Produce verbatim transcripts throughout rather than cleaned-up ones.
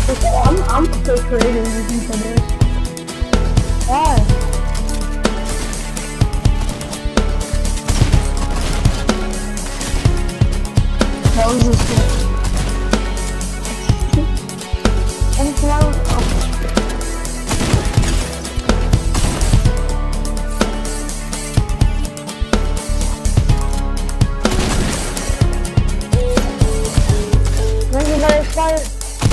I'm, I'm so creative with each other. Why? What was this one? And it's now, oh. When you got expired?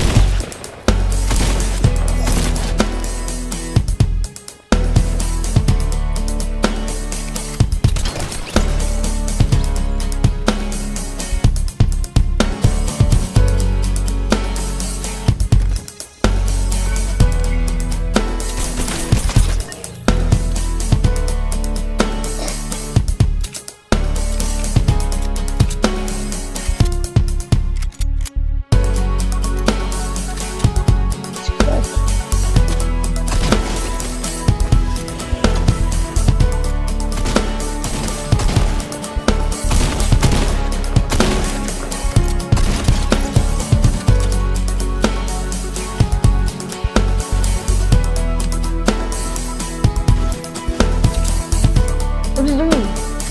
What is doing?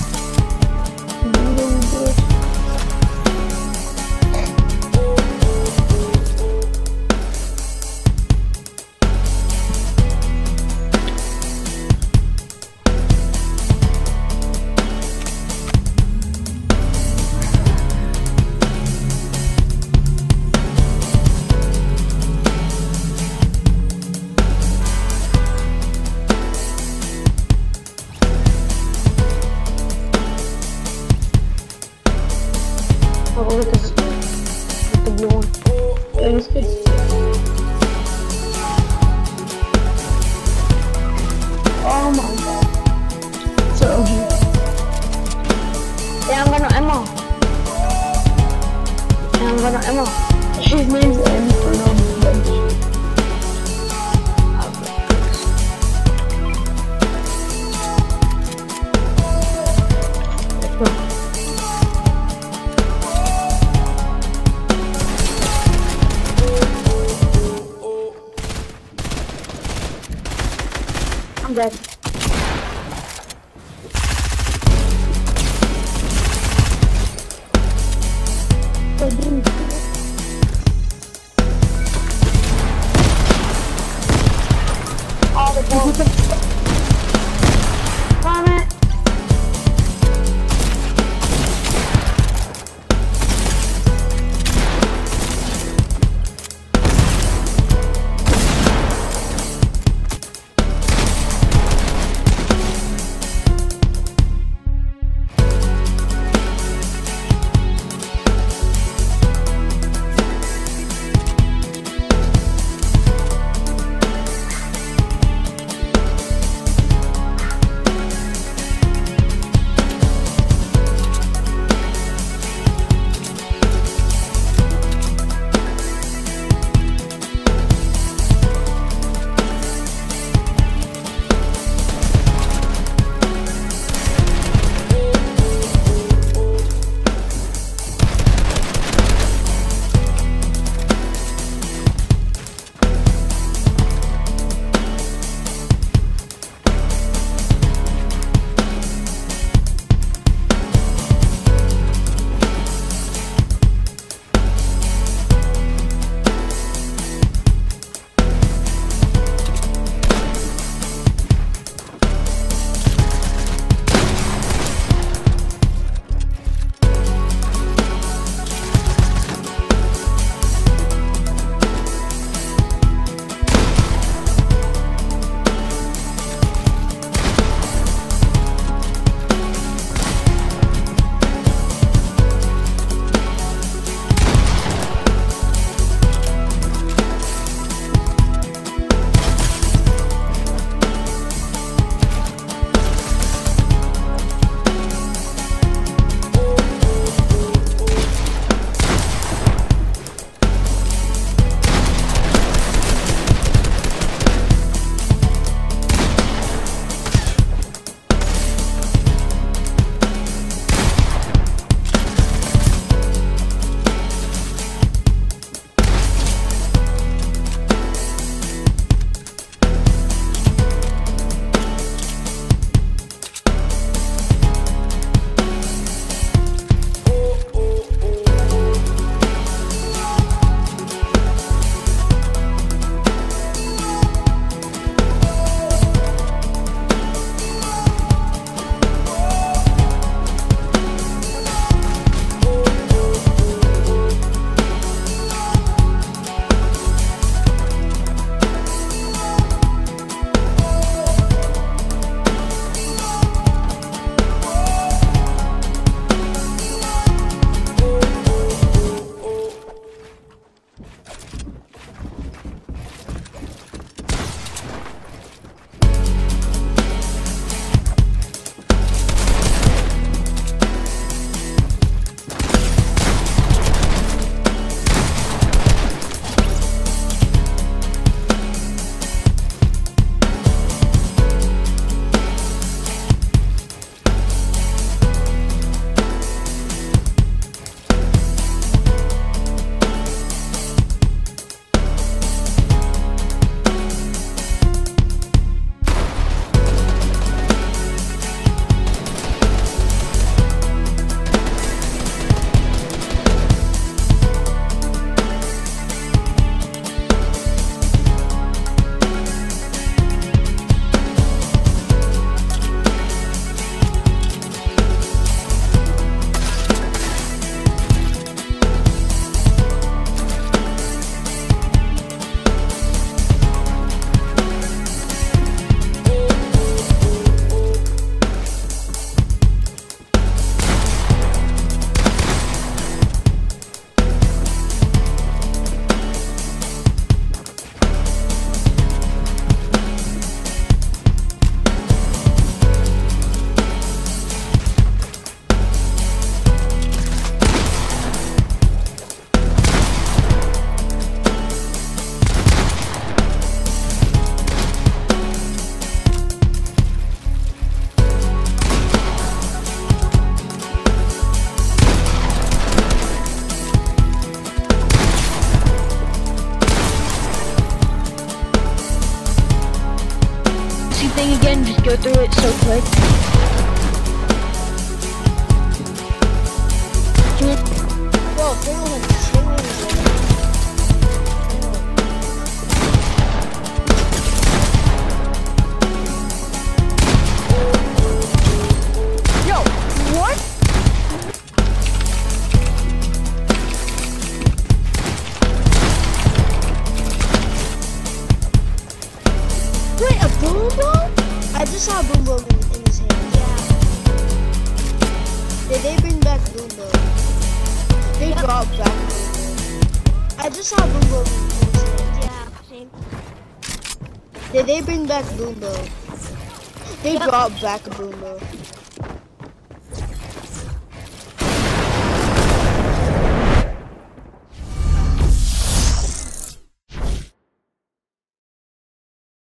Oh, look at this. Look at the blue one. Yeah, it's good. Oh my god. So O G. Yeah, I'm gonna ammo. Yeah, I'm gonna ammo. His name's M for no bench. Let's go. I'm dead. go through it so quick. Bro, they don't have chillings. Yo, what? Wait, a boom boom? I just saw a boom boom in, in his hand. Yeah. Did they bring back boom boom? They yep. brought back boom boom. I just saw boom boom in his hand. Yeah, same. Did they bring back boom boom? They yep. brought back boom boom.